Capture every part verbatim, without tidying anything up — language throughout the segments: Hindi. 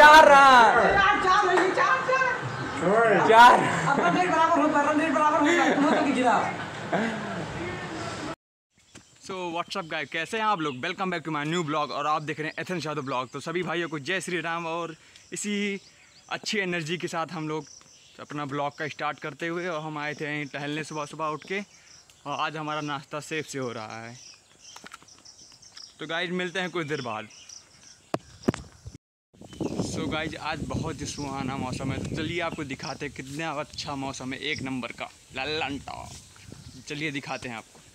चार रन चार सो व्हाट्सअप गाइस, कैसे हैं आप लोग। Welcome back to my new blog और आप देख रहे हैं एथेंस यादव ब्लॉग। तो सभी भाइयों को जय श्री राम। और इसी अच्छी एनर्जी के साथ हम लोग अपना ब्लॉग का स्टार्ट करते हुए और हम आए थे यहीं टहलने सुबह सुबह उठ के, और आज हमारा नाश्ता सेफ से हो रहा है। तो गाइज मिलते हैं कुछ देर बाद। सो गाइज आज बहुत ही सुहाना मौसम है, तो चलिए आपको दिखाते हैं कितना अच्छा मौसम है, एक नंबर का लल्लन टॉप। चलिए दिखाते हैं आपको।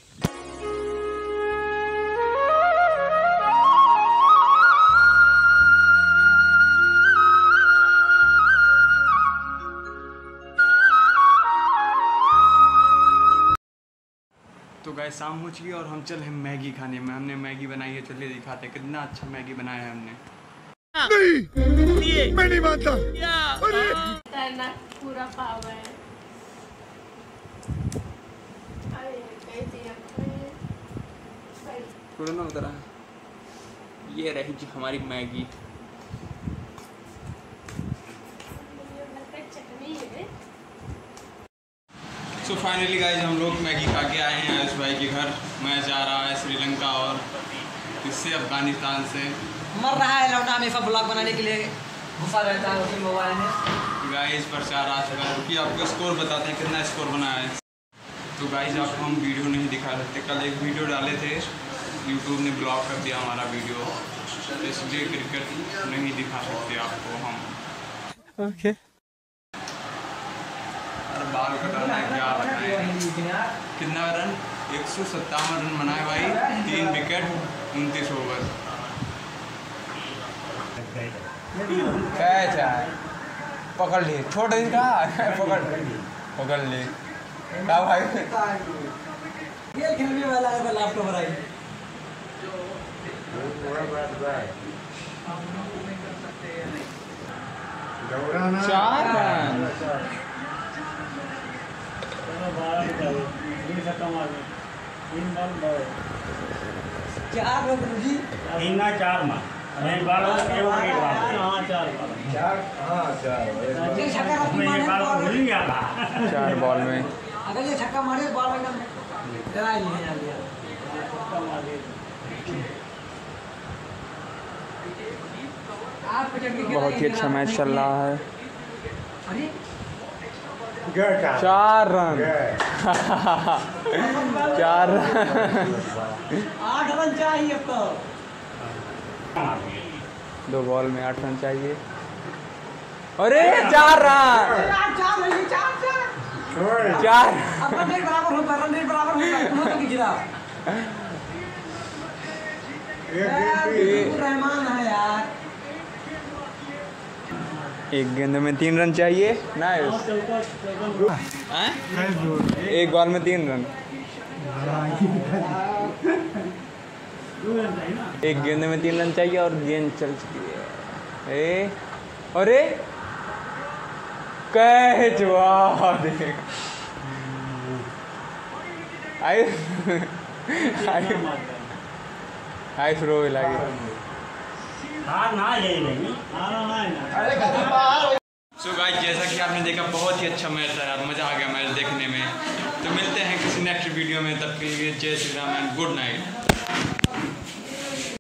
तो गाइस शाम हो चुकी और हम चल हैं मैगी खाने में। हमने मैगी बनाई है, चलिए दिखाते हैं कितना अच्छा मैगी बनाया है हमने। नहीं, मैं नहीं मानता। पूरा पाव है। ना उतरा। ये रही जी हमारी मैगी। तो फाइनली गाइस हम लोग मैगी खा के आए हैं आयुष भाई के घर। मैं जा रहा है श्रीलंका और इससे अफगानिस्तान से मर रहा है लौटा हमेशा ब्लॉग बनाने के लिए घुसा रहता है उसके मोबाइल में। गाइस प्रचार आ चुका है, क्योंकि आपको स्कोर बताते हैं कितना स्कोर बनाया है। तो गाइस आपको हम वीडियो नहीं दिखा सकते, कल एक वीडियो डाले थे, यूट्यूब ने ब्लॉक कर दिया हमारा वीडियो, इसलिए क्रिकेट नहीं दिखा सकते आपको हम। ओके बाल कटाना है, क्या बताएं। कितना रन? एक सौ सत्तावन रन बनाए भाई, तीन विकेट, उनतीस ओवर। कैच है, पकड़ लिए, छोड़ दी का पकड़ पकड़ लिए क्या भाई। ये खेलने वाला है लैपटॉप भाई। चार रन चार लोग जी तीन ना चार मार मैं बाल के वो एक बार हां चार चार हां चार ये छक्का मारे बाल भूल गया था चार बॉल में। अगर ये छक्का मारे बॉल एकदम डरा ही नहीं लिया। छक्का मारे आप बहुत ही अच्छा मैच चल रहा है। अरे चार रन चार रन आठ रन चाहिए तो दो बॉल में आठ रन चाहिए। अरे चार रन चार बराबर हो बराबर हो गिरा। रहमान है यार। एक गेंद में तीन रन चाहिए ना, एक बॉल में तीन रन। एक गेंद में तीन रन चाहिए और गेंद चल चुकी है। ए अरे कैच, वाह देख आई आई थ्रो लगी। सो गाइस जैसा कि आपने देखा बहुत ही अच्छा मैच था यार, मज़ा आ गया मैच देखने में। तो मिलते हैं किसी नेक्स्ट वीडियो में, तब के लिए जय Shri Ram and good night.